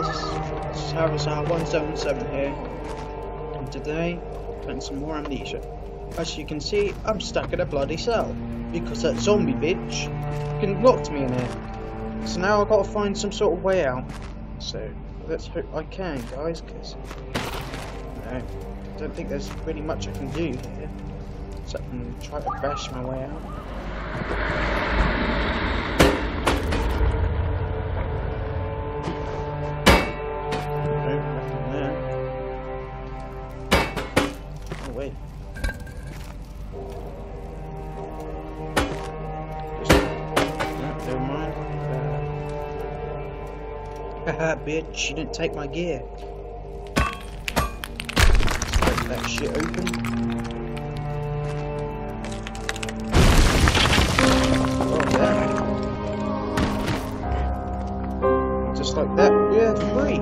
guys, this is Harrison 177 here, and today playing some more Amnesia. As you can see, I'm stuck in a bloody cell because that zombie bitch locked me in here. So now I've got to find some sort of way out. So let's hope I can, guys, because I don't think there's really much I can do here, except try to bash my way out. Wait. Never mind. Haha, bitch, you didn't take my gear. Let's break that shit open. Oh, damn. Just like that, we're free.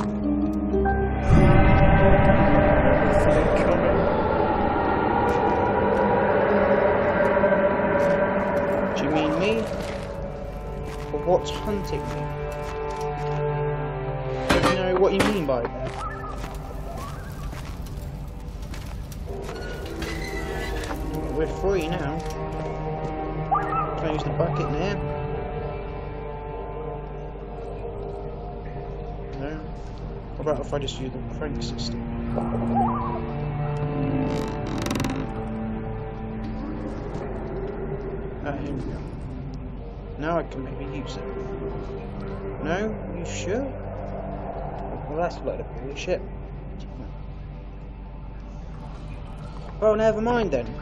Do you mean me? Or what's hunting me? Let me know what you mean by that. We're free now. Can I use the bucket now? No? What about if I just use the crank system? Here we go. Now I can maybe use it. No? You sure? Well, that's a load of bullshit. Well, never mind then.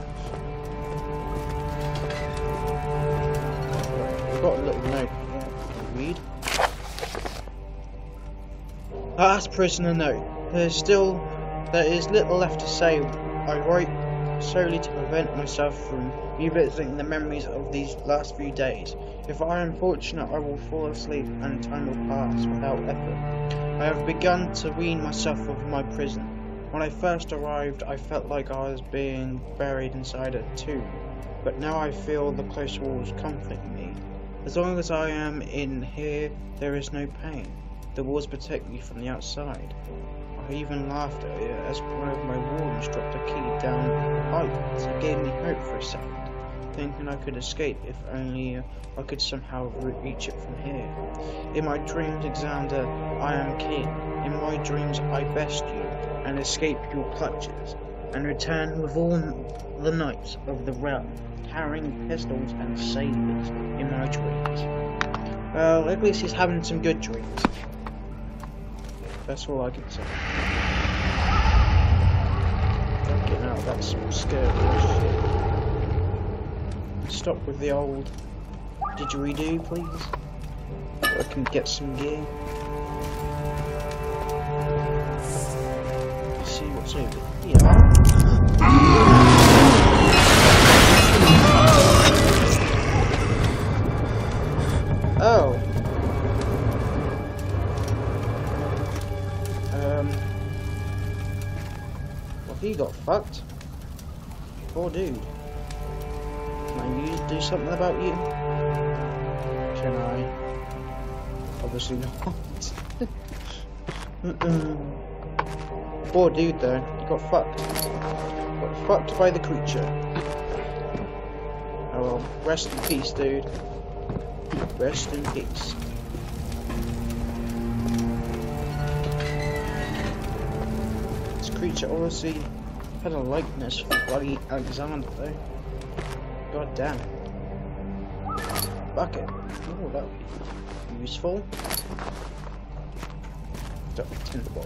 I've got a little note here to read. Last prisoner note. There is little left to say. I write solely to prevent myself from revisiting the memories of these last few days. If I am fortunate, I will fall asleep and time will pass without effort. I have begun to wean myself of my prison. When I first arrived, I felt like I was being buried inside a tomb, but now I feel the close walls comforting me. As long as I am in here, there is no pain. The walls protect me from the outside. I even laughed earlier as one of my wardens dropped a key down the pipe. It gave me hope for a second, thinking I could escape if only I could somehow reach it from here. In my dreams, Xander, I am king. In my dreams, I best you and escape your clutches, and return with all the knights of the realm, carrying pistols and sabers in my dreams. Well, at least he's having some good dreams. That's all I can say. Getting out of that scary shit. Stop with the old didgeridoo, please. So I can get some gear. Let's see what's over here. Oh. Well, he got fucked. Poor dude. Can I do something about you? Can I? Obviously not. Poor dude though, he got fucked. Got fucked by the creature. Oh well, rest in peace, dude. Rest in peace. This creature obviously had a likeness for bloody Alexander though. God damn it. Bucket. Oh, that would be useful. Got a tin box.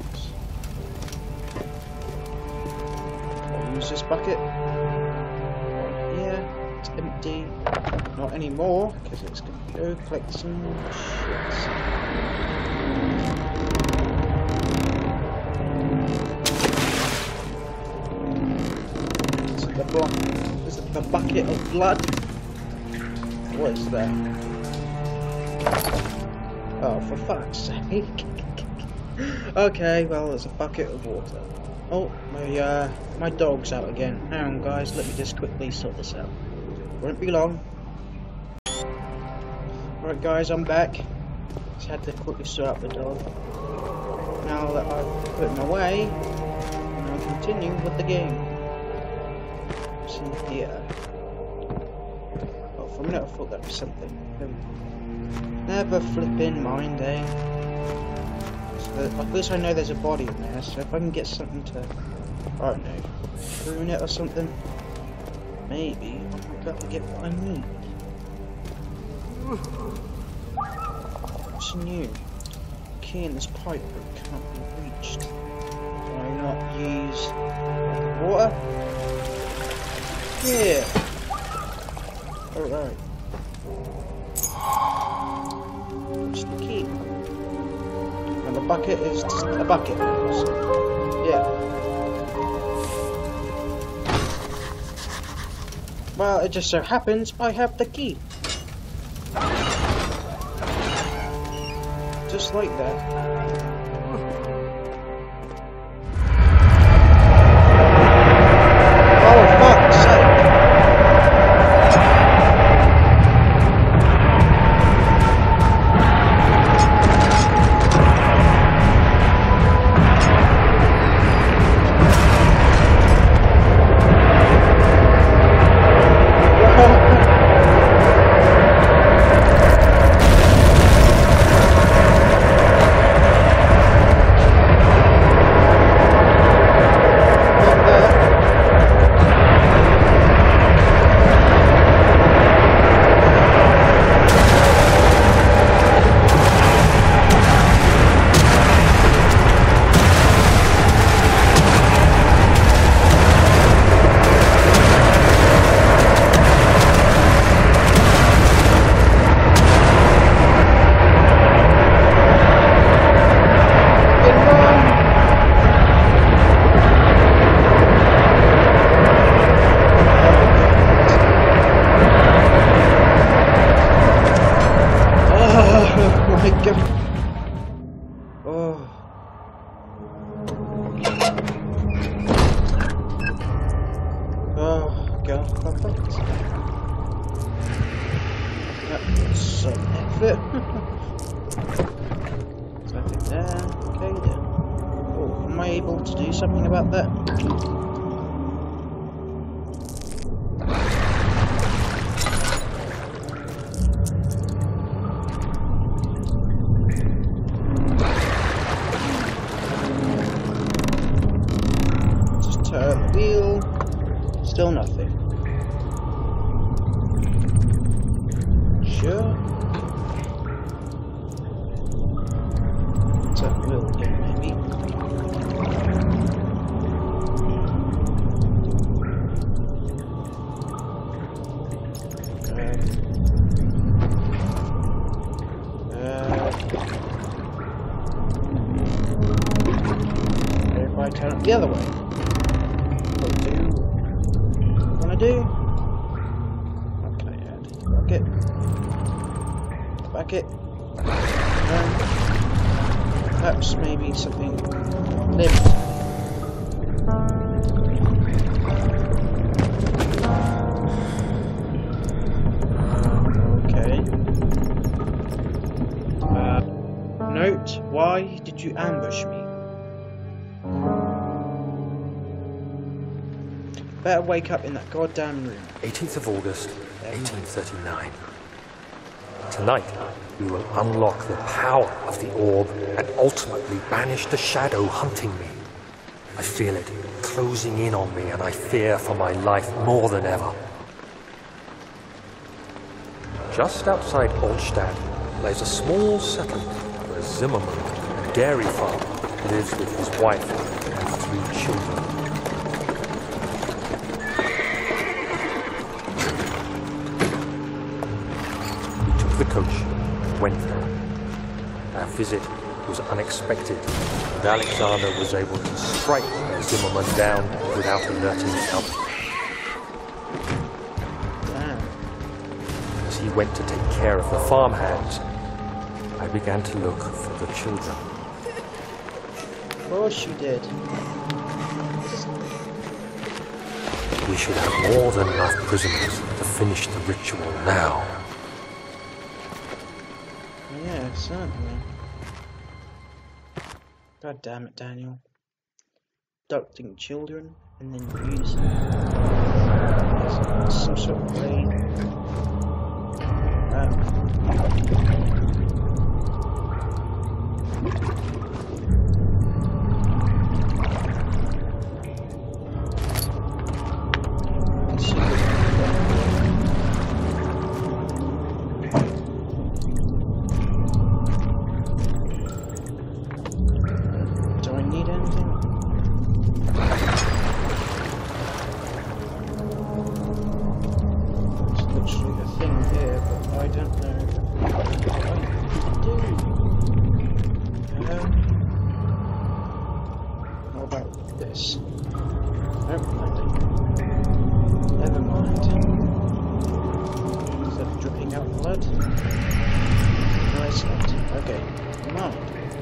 I'll use this bucket. Yeah, it's empty. Not anymore, because it's going to go collect some shit. Is it the bucket of blood? What is that? Oh, for fuck's sake. Okay, well, there's a bucket of water. Oh, my dog's out again. Hang on, guys, let me just quickly sort this out. Won't be long. Alright, guys, I'm back. Just had to quickly sort out the dog. Now that I've put him away, I'll continue with the game. What's in here? Oh, for a minute I thought that was something. Never flipping mind, eh? So at least I know there's a body in there, so if I can get something to, I don't know, prune it or something, maybe I'll be able to get what I need. What's new? Key in this pipe that cannot be reached. Do I not use water? Yeah. Alright. What's the key? And the bucket is just a bucket. So, yeah. Well, it just so happens I have the key. Just like that. Oh, fuck's sake. Something about that. Just turn the wheel. Still nothing. Sure. Turn the wheel again, maybe. Turn it the other way. What do you want to do? What can I add? Bucket. Perhaps maybe something living. Okay. Note, why did you ambush me? Better wake up in that goddamn room. 18th of August, 1839. Tonight, we will unlock the power of the orb and ultimately banish the shadow hunting me. I feel it closing in on me and I fear for my life more than ever. Just outside Altstadt lays a small settlement where Zimmerman, a dairy farmer, lives with his wife and 3 children. The coach went there. Our visit was unexpected, and Alexander was able to strike Zimmerman down without alerting the others. As he went to take care of the farmhands, I began to look for the children. Of course you did. We should have more than enough prisoners to finish the ritual now. Yeah, certainly. God damn it, Daniel. Abducting children and then using some sort of way. Do I need anything? There's literally a thing here, but I don't know what I do. What about this? Nope, nothing. Never mind. Is that dripping out blood? No, it's not. Okay, never mind.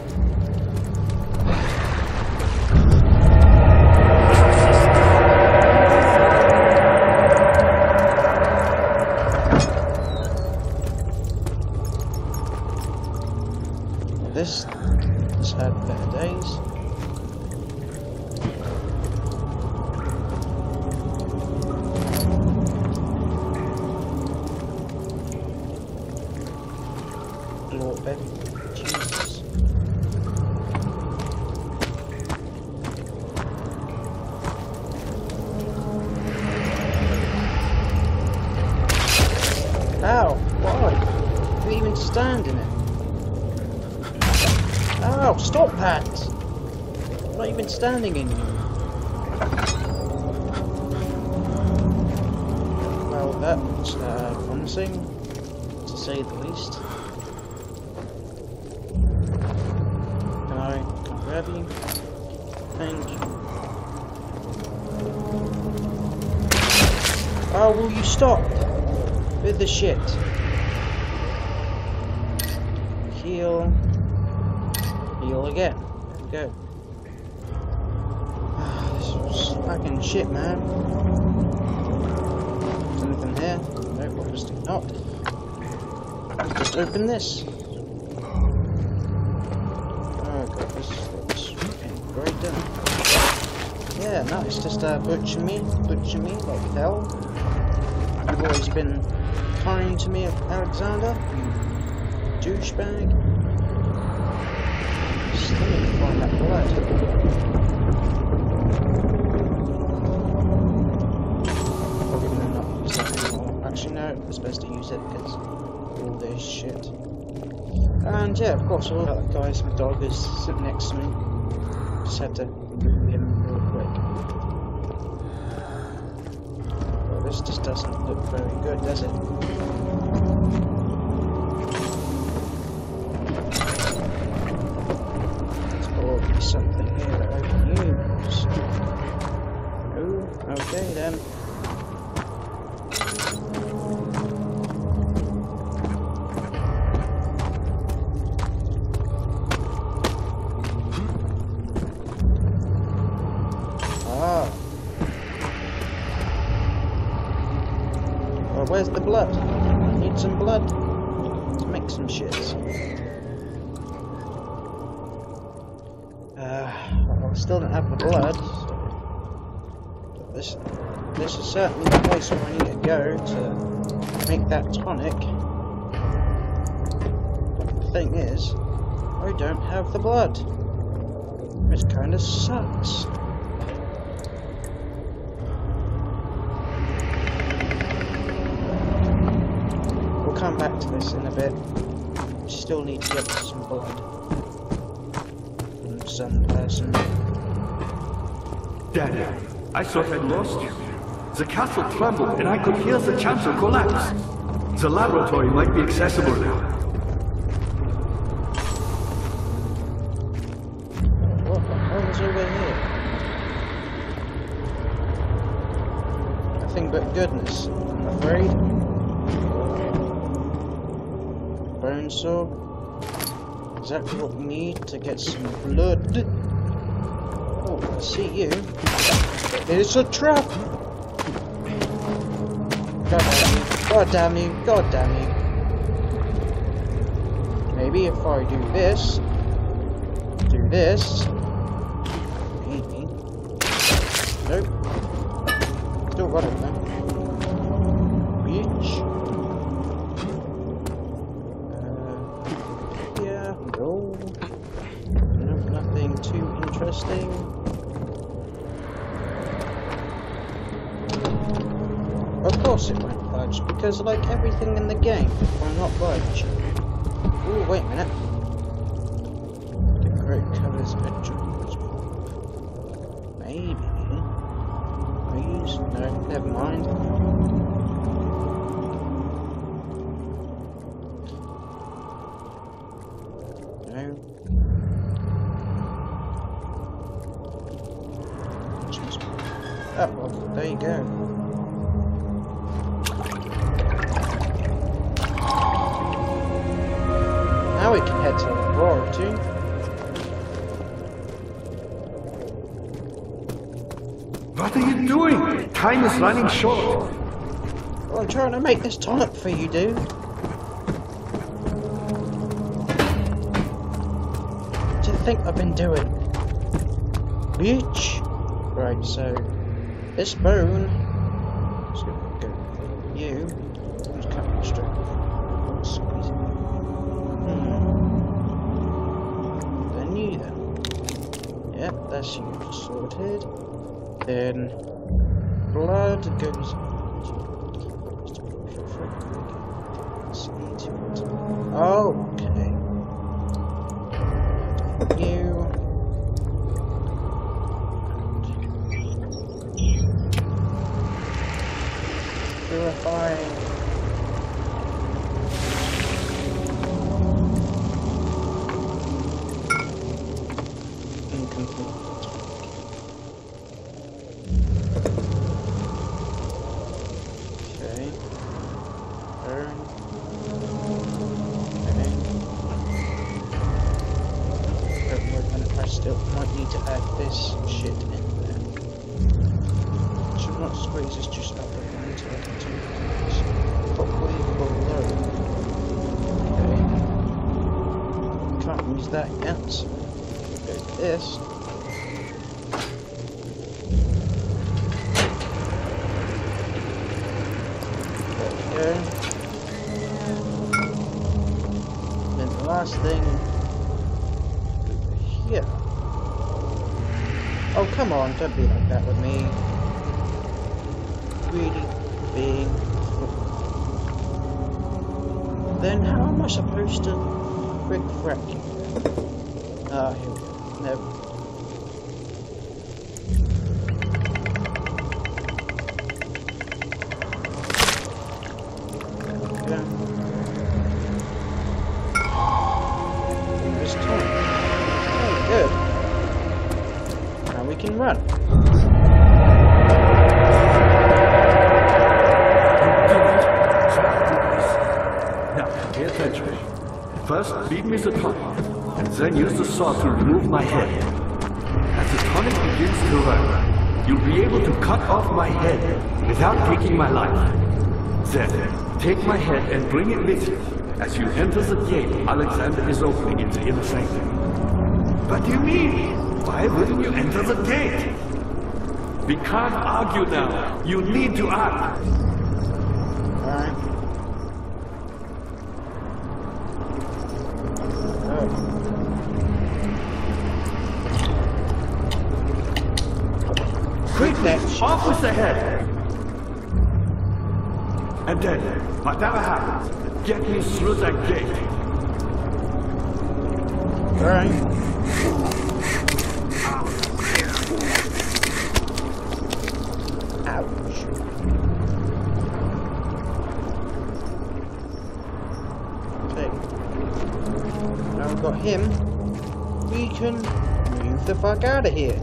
This has had better days. Lord Ben, Jesus. Ow! Why? You even stand in it. Oh, stop that! I'm not even standing in you. Well, that's promising, to say the least. Can I grab you? Thank you. Oh, will you stop with the shit? Heal. Heal again. There we go. This was fucking shit, man. Is anything here? No, obviously not. Let's just open this. Oh god, this looks fucking great, doesn't it? Yeah, no, it's just butcher me like hell. You've always been kind to me, Alexander, you douchebag. Still need to find that blood. Probably gonna not use that anymore. Actually, no, it's best to use it because of all this shit. And yeah, of course, all that guy's my dog is sitting next to me. Just had to move him real quick. Well, this just doesn't look very good, does it? Something here that I can use. Oh, okay then. Ah. Well, where's the blood? I need some blood to make some shits. I still don't have the blood, so this is certainly the place where I need to go to make that tonic. But the thing is, I don't have the blood. Which kinda sucks. We'll come back to this in a bit. We still need to get some blood. Some person. Daddy, I thought I'd lost you. The castle trembled and I could hear the chancel collapse. The laboratory might be accessible now. What the hell is over here? Nothing but goodness, I'm afraid. Bone saw. Exactly what we need to get some blood. Oh, I see you. It's a trap! God damn you, God damn you, God damn you. maybe if I do this, maybe. Nope. Still got it though. Reach. Yeah, no. Nope, nothing too interesting. Of course it won't budge, because like everything in the game, it will not budge. Ooh, wait a minute. The great colours adjust. Maybe. Please? No, never mind. No. Oh, well, there you go. Now we can head to Aurora too. What are you doing? Time is running short. Well, I'm trying to make this tonic for you, dude. What do you think I've been doing? Bitch! Right, so this bone. Let's go you. Who's coming straight? Squeeze it. Then you then. Yep, that's you sorted. Then blood goes. Oh, okay. You. Purifying. Incomplete. Okay. Burn. I still might need to add this shit in there. Should not squeeze this just up until I can do this. Probably below. Okay. Can't use that yet. So go to this. There we go. Then the last thing. Yeah. Oh, come on, don't be like that with me. Really being... Then how am I supposed to frick you? Ah, here we go. Never. There we go. This time. Good. Now we can run. Now, pay attention. First, feed me the tonic, and then use the saw to remove my head. As the tonic begins to run, you'll be able to cut off my head without taking my life. Then, take my head and bring it with you. As you enter the gate Alexander is opening in the inner sanctum. What do you mean? Why wouldn't you enter the gate? We can't argue now. You need to act. Alright. Oh. Quick, off with the head. And then, whatever happens, get me through that gate. Alright. Ouch. Okay. Now we've got him. We can move the fuck out of here.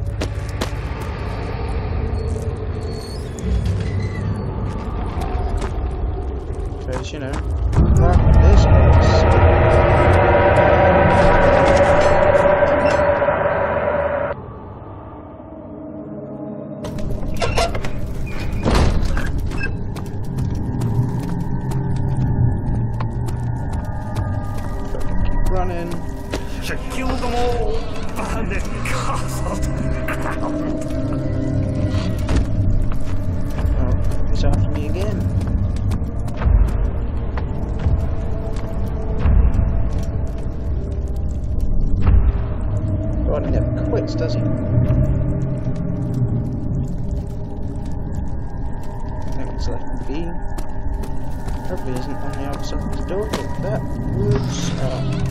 Because, you know, fuck this place. running. Should kill them all. Burn this castle. Oh, he's after me again. God, he never quits, does he? Never left me be. Probably isn't on the other side of the door, but that would start.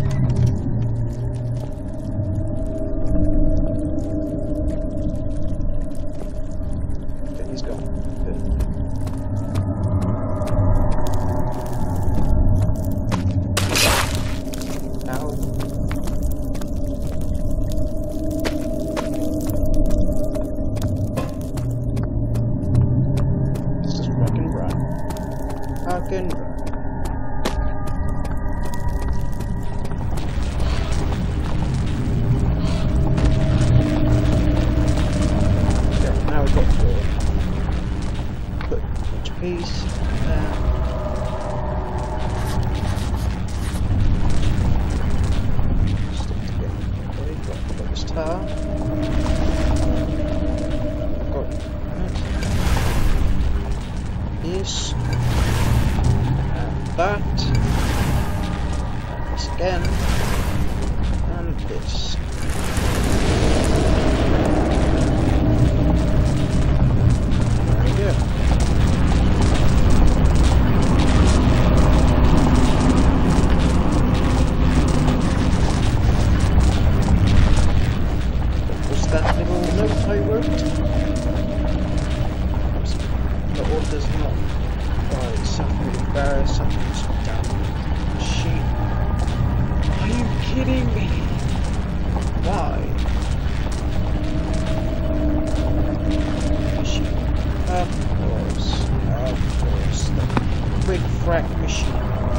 Again, and this. There we go. What was that little note I wrote? The orders not by something embarrassed, something's down. Sheep. Are you kidding me? Why? Machine. Of course. The quick frack machine.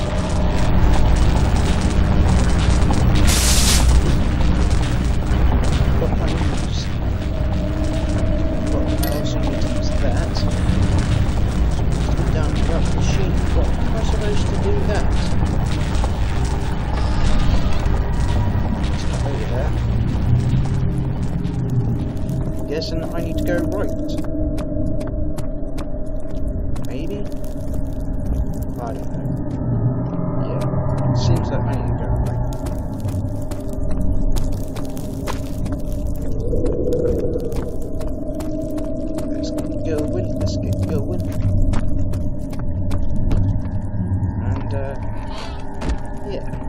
Got my use. What else I need to use that? Down the rough machine. What am I supposed to do that? Guessing I need to go right. Maybe? I don't know. Yeah, it seems like I need to go right. Let's get going, let's get going. And, yeah.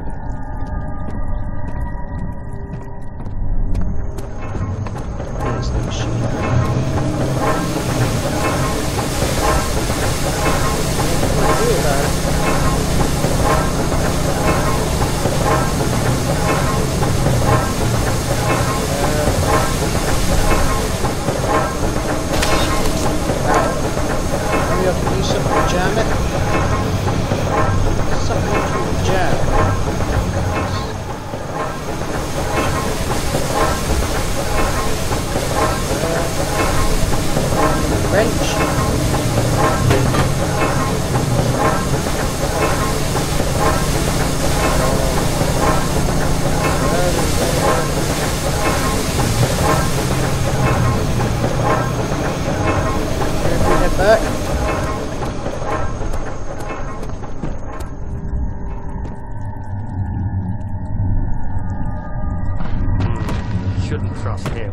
Shouldn't trust him.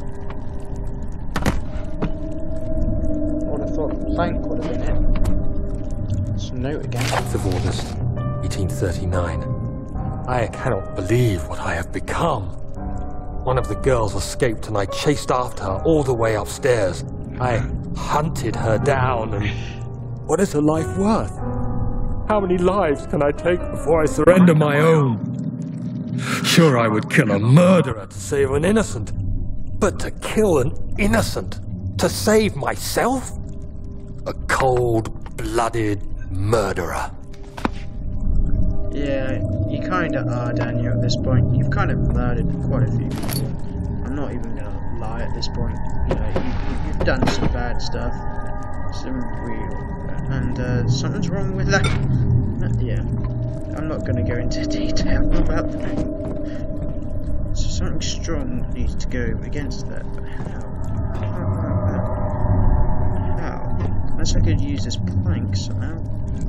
Would have thought the plank would have been it. It's a note again. 8th of August, 1839. I cannot believe what I have become. One of the girls escaped and I chased after her all the way upstairs. I hunted her down and... What is her life worth? How many lives can I take before I surrender my own? Sure, I would kill a murderer to save an innocent, but to kill an innocent to save myself? A cold-blooded murderer. Yeah, you kinda are, Daniel, at this point. You've kind of murdered quite a few people. I'm not even gonna lie at this point. You know, you've done some bad stuff. Some real... And, something's wrong with that. Yeah. I'm not going to go into detail about that. So something strong needs to go against that. But how? Unless I could use this plank somehow.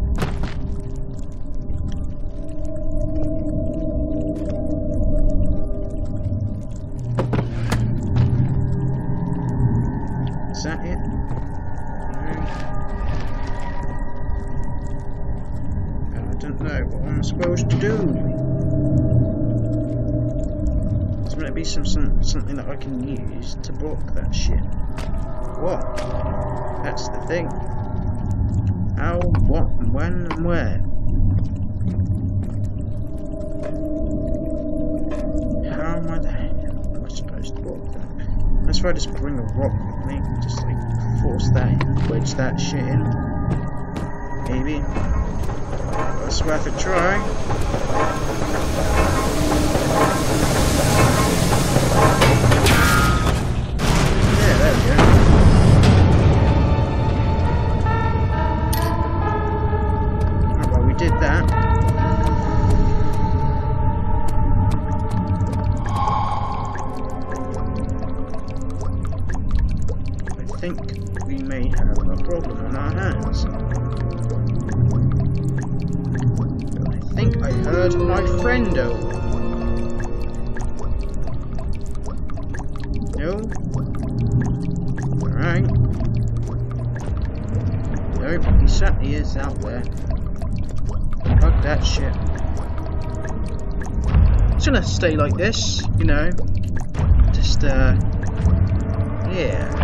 Is that it? No. I don't know what I'm supposed to do. There's going to be something that I can use to block that shit. What? That's the thing. How, what, when, and where? How am I supposed to block that? Let's try just bring a rock with me. Just like force that, wedge that shit in. Maybe. It's worth a try. Yeah, there we go. Oh, well, we did that. I think we may have a problem on our hands. I think I heard my friendo. No? Alright. Nope, he certainly is out there. Fuck that shit. It's gonna stay like this, you know. Just, yeah.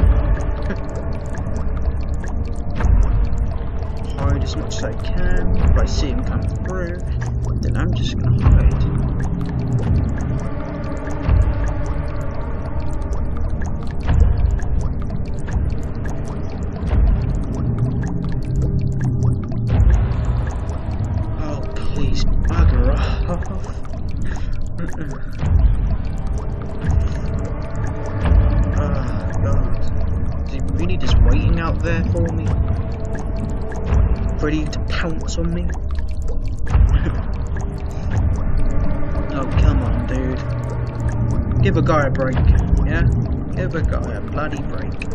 Hide as much as I can. If I see him come through, then I'm just gonna hide. Oh, please, bugger off. Oh, God. Is he really just waiting out there for me? Ready to pounce on me? Oh, come on, dude. Give a guy a break, yeah? Give a guy a bloody break.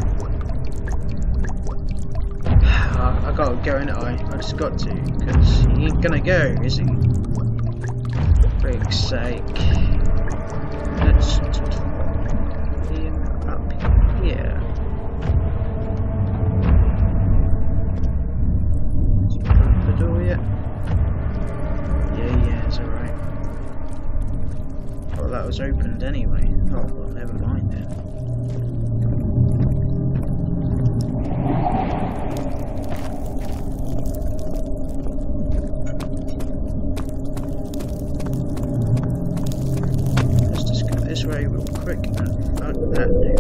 I gotta go in it, I just got to, because he ain't gonna go, is he? For Frick's sake. Let's just put him up here. The door yet? Yeah, it's alright. Well, that was opened anyway. Oh, well, never mind then. Let's just go this way real quick and fuck that dude.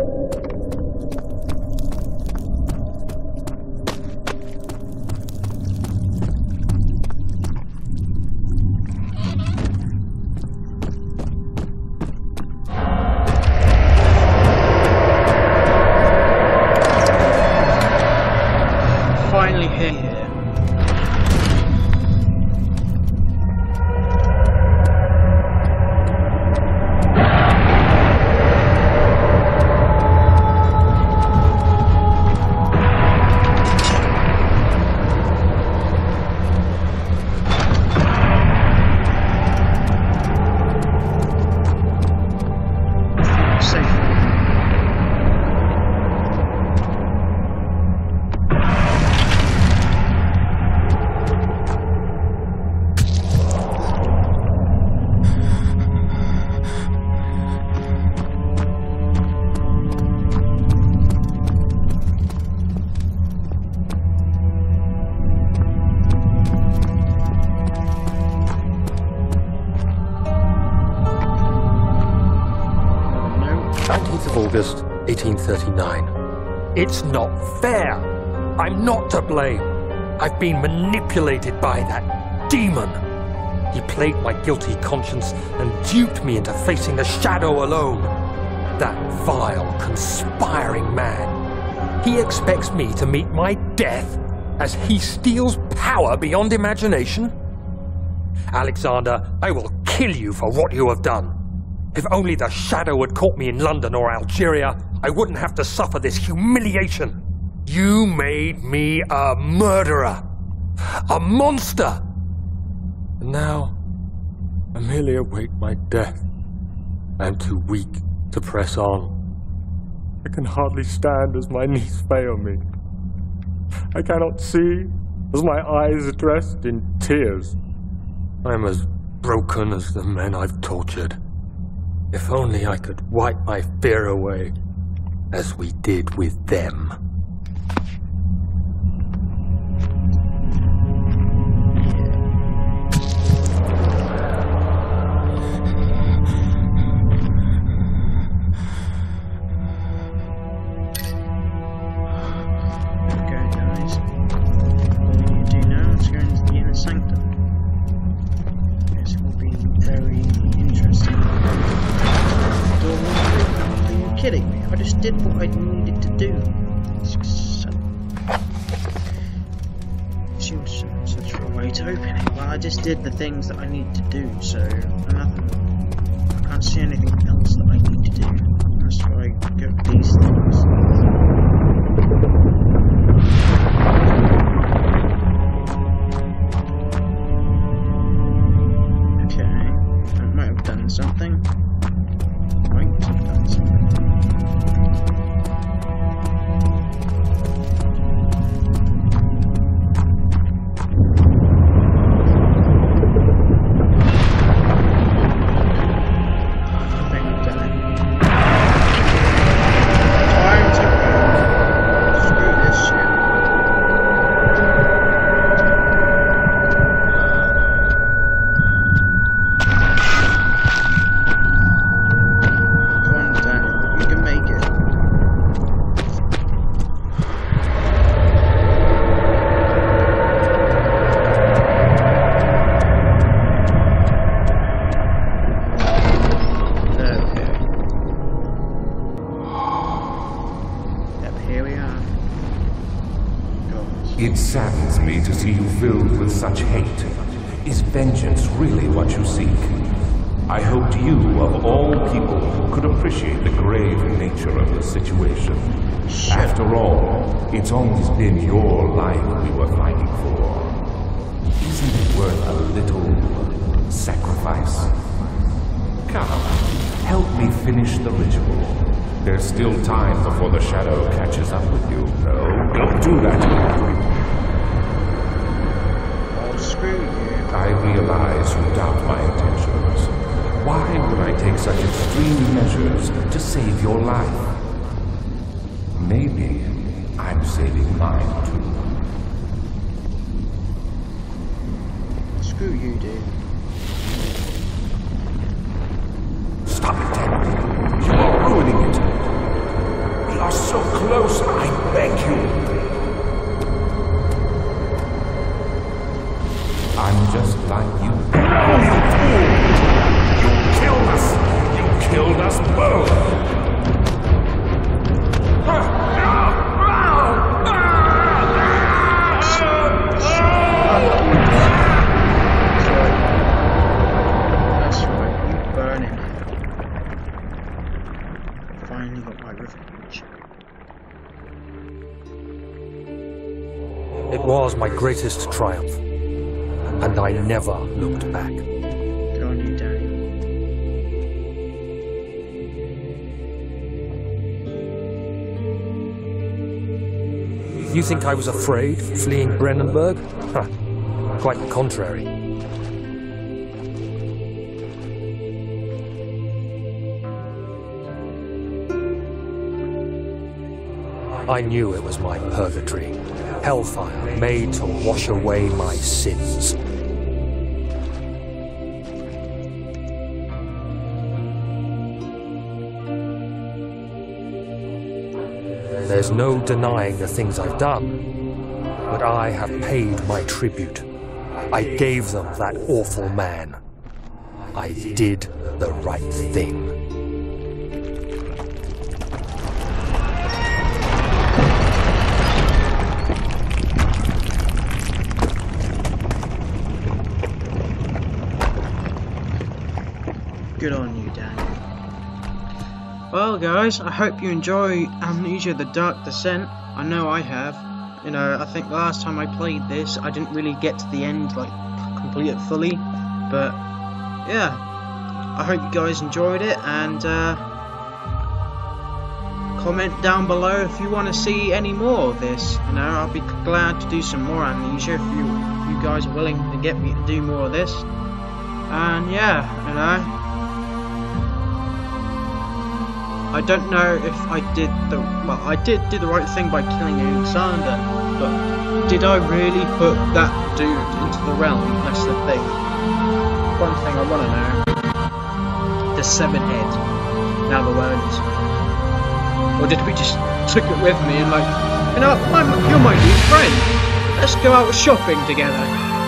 Finally here. August 1839. It's not fair. I'm not to blame. I've been manipulated by that demon. He played my guilty conscience and duped me into facing the shadow alone. That vile, conspiring man. He expects me to meet my death as he steals power beyond imagination. Alexander, I will kill you for what you have done. If only the Shadow had caught me in London or Algeria, I wouldn't have to suffer this humiliation. You made me a murderer. A monster. And now, I merely await my death. I am too weak to press on. I can hardly stand as my knees fail me. I cannot see as my eyes are dressed in tears. I am as broken as the men I've tortured. If only I could wipe my fear away, as we did with them. Kidding me? I just did what I needed to do. Seems such a way to open it. Well, I just did the things that I need to do, so nothing. I can't see anything else that I need to do. That's why I go with these things. Okay, I might have done something. It saddens me to see you filled with such hate. Is vengeance really what you seek? I hoped you, of all people, could appreciate the grave nature of the situation. After all, it's always been your life we were fighting for. Isn't it worth a little sacrifice? Come, help me finish the ritual. There's still time before the Shadow catches up with you. No, don't do that. Screw you. I realize you doubt my intentions. Why would I take such extreme measures to save your life? Maybe I'm saving mine too. Screw you, dude. Stop it! You are ruining it! We are so close, I beg you! I'm just like you. Oh, you fool! You killed us! You killed us both! That's right, you burn him. Finally got my revenge. It was my greatest triumph, and I never looked back. Good on you, Danny. You think I was afraid, fleeing Brennenburg? Quite the contrary. I knew it was my purgatory, hellfire made to wash away my sins. There's no denying the things I've done, but I have paid my tribute. I gave them that awful man. I did the right thing. Good on you, Daniel. Well, guys, I hope you enjoy Amnesia: The Dark Descent. I know I have. You know, I think last time I played this, I didn't really get to the end, like, complete it fully. But, yeah. I hope you guys enjoyed it, and, comment down below if you want to see any more of this. You know, I'll be glad to do some more Amnesia if you guys are willing to get me to do more of this. And yeah, you know, I don't know if I did I did do the right thing by killing Alexander, but did I really put that dude into the realm? That's the thing. One thing I want to know: the Seven Head now the world. Or did we just took it with me and like, you know, you're my new friend, let's go out shopping together.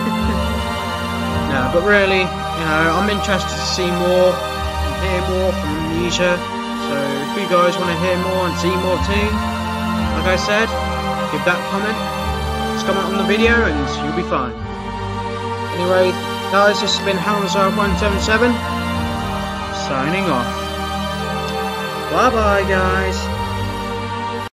No, but really, you know, I'm interested to see more and hear more from Amnesia. So if you guys want to hear more and see more too, like I said, give that comment, just comment on the video and you'll be fine. Anyway, guys, this has been Hamza177, signing off. Bye bye, guys.